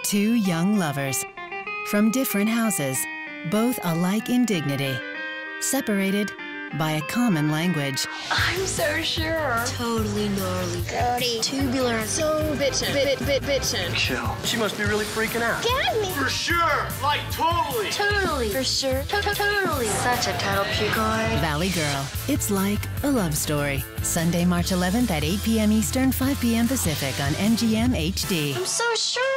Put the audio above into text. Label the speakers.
Speaker 1: Two young lovers from different houses, both alike in dignity, separated by a common language.
Speaker 2: I'm so sure.
Speaker 3: Totally gnarly.
Speaker 2: Dirty.
Speaker 3: Tubular.
Speaker 2: So bitchin'. Bitchin'.
Speaker 4: Chill. She must be really freaking out.
Speaker 2: Get me.
Speaker 4: For sure. Like, totally.
Speaker 3: Totally. For sure. Totally. Such a total pugard.
Speaker 1: Valley Girl. It's like a love story. Sunday, March 11th at 8 p.m. Eastern, 5 p.m. Pacific on MGM HD.
Speaker 3: I'm so sure.